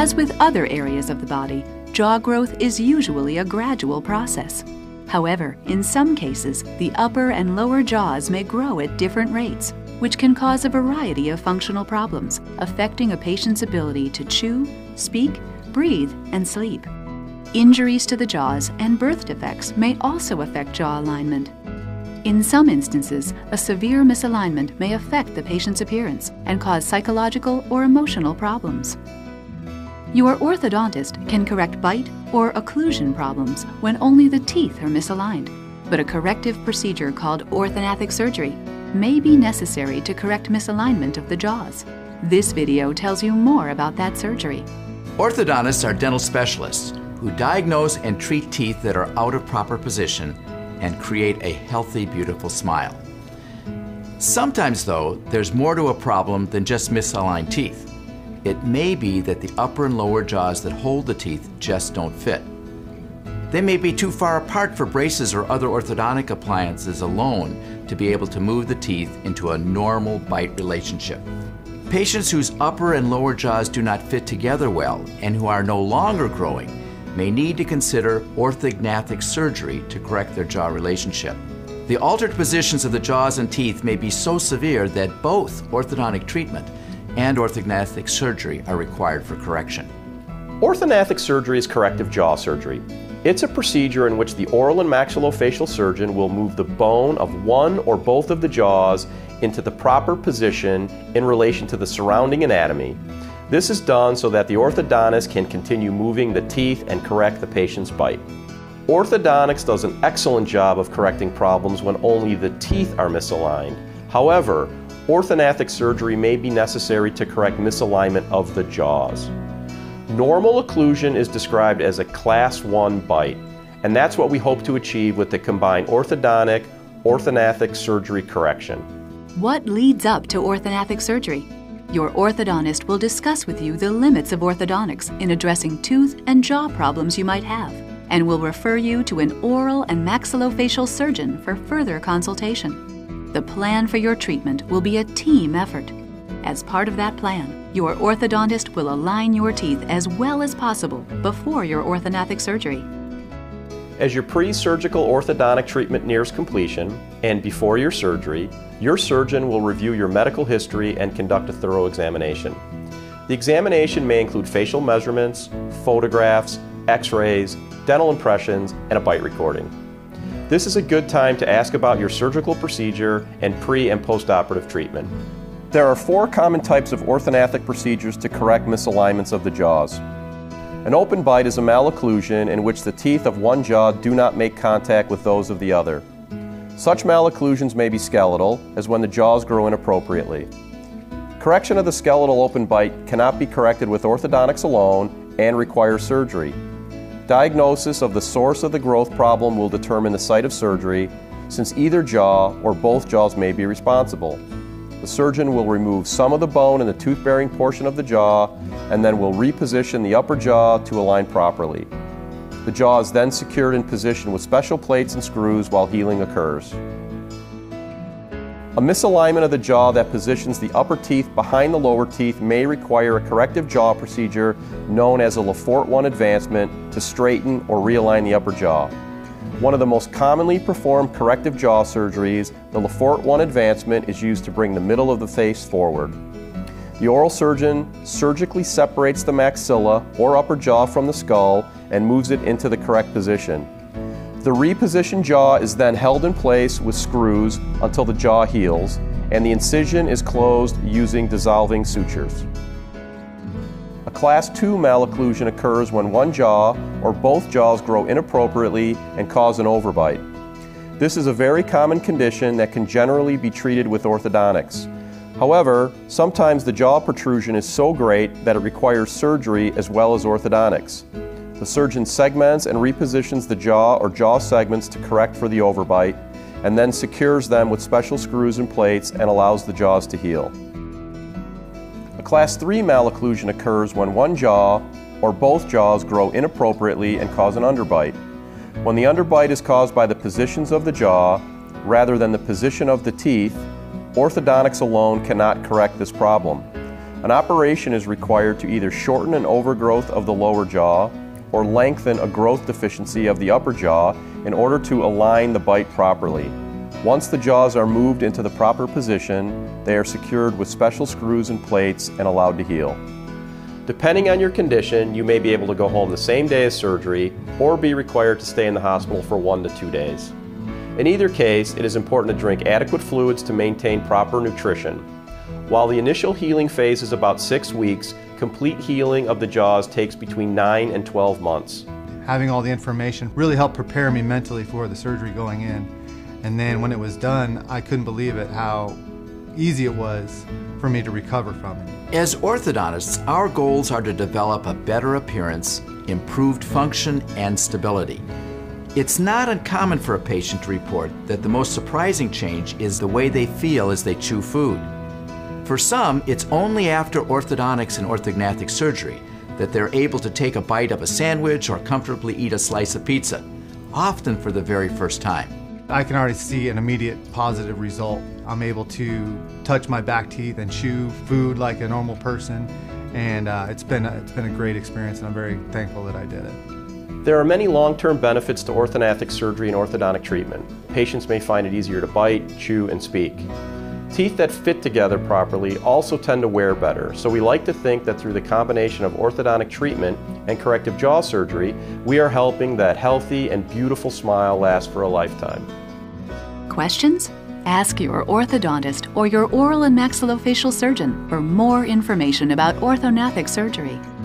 As with other areas of the body, jaw growth is usually a gradual process. However, in some cases, the upper and lower jaws may grow at different rates, which can cause a variety of functional problems, affecting a patient's ability to chew, speak, breathe, and sleep. Injuries to the jaws and birth defects may also affect jaw alignment. In some instances, a severe misalignment may affect the patient's appearance and cause psychological or emotional problems. Your orthodontist can correct bite or occlusion problems when only the teeth are misaligned, but a corrective procedure called orthognathic surgery may be necessary to correct misalignment of the jaws. This video tells you more about that surgery. Orthodontists are dental specialists who diagnose and treat teeth that are out of proper position and create a healthy, beautiful smile. Sometimes, though, there's more to a problem than just misaligned teeth. It may be that the upper and lower jaws that hold the teeth just don't fit. They may be too far apart for braces or other orthodontic appliances alone to be able to move the teeth into a normal bite relationship. Patients whose upper and lower jaws do not fit together well and who are no longer growing may need to consider orthognathic surgery to correct their jaw relationship. The altered positions of the jaws and teeth may be so severe that both orthodontic treatment and orthognathic surgery are required for correction. Orthognathic surgery is corrective jaw surgery. It's a procedure in which the oral and maxillofacial surgeon will move the bone of one or both of the jaws into the proper position in relation to the surrounding anatomy. This is done so that the orthodontist can continue moving the teeth and correct the patient's bite. Orthodontics does an excellent job of correcting problems when only the teeth are misaligned. However, orthognathic surgery may be necessary to correct misalignment of the jaws. Normal occlusion is described as a Class 1 bite, and that's what we hope to achieve with the combined orthognathic surgery correction. What leads up to orthognathic surgery? Your orthodontist will discuss with you the limits of orthodontics in addressing tooth and jaw problems you might have, and will refer you to an oral and maxillofacial surgeon for further consultation. The plan for your treatment will be a team effort. As part of that plan, your orthodontist will align your teeth as well as possible before your orthognathic surgery. As your pre-surgical orthodontic treatment nears completion, and before your surgery, your surgeon will review your medical history and conduct a thorough examination. The examination may include facial measurements, photographs, x-rays, dental impressions, and a bite recording. This is a good time to ask about your surgical procedure and pre- and post-operative treatment. There are 4 common types of orthognathic procedures to correct misalignments of the jaws. An open bite is a malocclusion in which the teeth of one jaw do not make contact with those of the other. Such malocclusions may be skeletal, as when the jaws grow inappropriately. Correction of the skeletal open bite cannot be corrected with orthodontics alone and requires surgery. Diagnosis of the source of the growth problem will determine the site of surgery, since either jaw or both jaws may be responsible. The surgeon will remove some of the bone in the tooth-bearing portion of the jaw and then will reposition the upper jaw to align properly. The jaw is then secured in position with special plates and screws while healing occurs. A misalignment of the jaw that positions the upper teeth behind the lower teeth may require a corrective jaw procedure known as a Le Fort 1 advancement to straighten or realign the upper jaw. One of the most commonly performed corrective jaw surgeries, the Le Fort 1 advancement, is used to bring the middle of the face forward. The oral surgeon surgically separates the maxilla or upper jaw from the skull and moves it into the correct position. The repositioned jaw is then held in place with screws until the jaw heals, and the incision is closed using dissolving sutures. A Class 2 malocclusion occurs when one jaw or both jaws grow inappropriately and cause an overbite. This is a very common condition that can generally be treated with orthodontics. However, sometimes the jaw protrusion is so great that it requires surgery as well as orthodontics. The surgeon segments and repositions the jaw or jaw segments to correct for the overbite, and then secures them with special screws and plates and allows the jaws to heal. A Class 3 malocclusion occurs when one jaw or both jaws grow inappropriately and cause an underbite. When the underbite is caused by the positions of the jaw rather than the position of the teeth, orthodontics alone cannot correct this problem. An operation is required to either shorten an overgrowth of the lower jaw or lengthen a growth deficiency of the upper jaw in order to align the bite properly. Once the jaws are moved into the proper position, they are secured with special screws and plates and allowed to heal. Depending on your condition, you may be able to go home the same day as surgery or be required to stay in the hospital for 1 to 2 days. In either case, it is important to drink adequate fluids to maintain proper nutrition. While the initial healing phase is about 6 weeks, complete healing of the jaws takes between 9 and 12 months. Having all the information really helped prepare me mentally for the surgery going in. And then when it was done, I couldn't believe it, how easy it was for me to recover from it. As orthodontists, our goals are to develop a better appearance, improved function, and stability. It's not uncommon for a patient to report that the most surprising change is the way they feel as they chew food. For some, it's only after orthodontics and orthognathic surgery that they're able to take a bite of a sandwich or comfortably eat a slice of pizza, often for the very first time. I can already see an immediate positive result. I'm able to touch my back teeth and chew food like a normal person, and it's been a great experience, and I'm very thankful that I did it. There are many long-term benefits to orthognathic surgery and orthodontic treatment. Patients may find it easier to bite, chew, and speak. Teeth that fit together properly also tend to wear better, so we like to think that through the combination of orthodontic treatment and corrective jaw surgery, we are helping that healthy and beautiful smile last for a lifetime. Questions? Ask your orthodontist or your oral and maxillofacial surgeon for more information about orthognathic surgery.